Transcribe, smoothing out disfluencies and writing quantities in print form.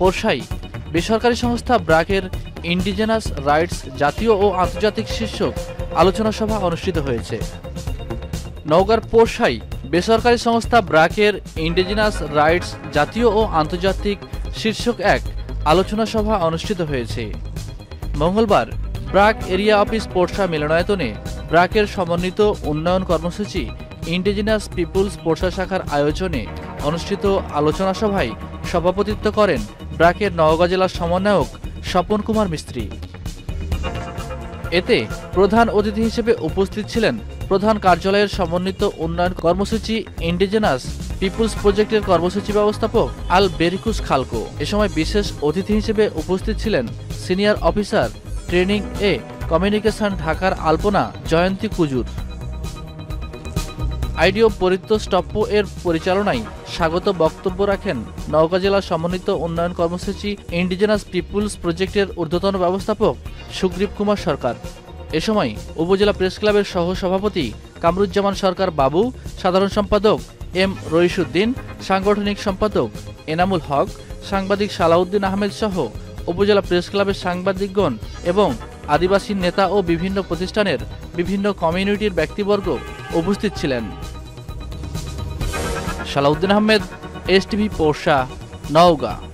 পোরশায় বেসরকারি সংস্থা ব্র্যাকের indigenous rights জাতীয় ও আন্তর্জাতিক শীর্ষক আলোচনা সভা অনুষ্ঠিত হয়েছে। নওগাঁর পোরশায় বেসরকারি সংস্থা ব্র্যাকের ইন্ডিজেনাস রাইটস জাতীয় ও আন্তর্জাতিক শীর্ষক এক আলোচনা সভা অনুষ্ঠিত হয়েছে। মঙ্গলবার ব্র্যাক এরিয়া অফিস পোরশা মিলনায়তনে ব্র্যাকের সমন্বিত উন্নয়ন কর্মসূচি ইন্ডিজিনাস পিপুলস পোরশা শাখার আয়োজনে অনুষ্ঠিত আলোচনা সভায় সভাপতিত্ব করেন ব্র্যাকের নওগাঁ জেলার সমন্বয়ক স্বপন কুমার মিস্ত্রি। এতে প্রধান অতিথি হিসেবে উপস্থিত ছিলেন প্রধান কার্যালয়ের সমন্বিত উন্নয়ন কর্মসূচি ইন্ডিজেনাস পিপুলস প্রজেক্টের কর্মসূচি ব্যবস্থাপক আল বেরিকুস খালকো। এ সময় বিশেষ অতিথি হিসেবে উপস্থিত ছিলেন সিনিয়র অফিসার ট্রেনিং এ কমিউনিকেশন ঢাকার আলপনা জয়ন্তী কুজুর। আইডিও পরিতোষ টপ্পো এর পরিচালনায় স্বাগত বক্তব্য রাখেন নওগাঁ জেলার সমন্বিত উন্নয়ন কর্মসূচি ইন্ডিজেনাস পিপুলস প্রজেক্টের ঊর্ধ্বতন ব্যবস্থাপক সুগ্রীব কুমার সরকার। এ সময় উপজেলা প্রেস ক্লাবের সহ সভাপতি কামরুজ্জামান সরকার বাবু, সাধারণ সম্পাদক এম রইসুদ্দিন, সাংগঠনিক সম্পাদক এনামুল হক, সাংবাদিক সালাউদ্দিন আহমেদ সহ উপজেলা প্রেস ক্লাবের সাংবাদিকগণ এবং আদিবাসী নেতা ও বিভিন্ন প্রতিষ্ঠানের বিভিন্ন কমিউনিটির ব্যক্তিবর্গ উপস্থিত ছিলেন। সালাউদ্দিন আহমেদ, এসটিভি পোরশা, নওগাঁ।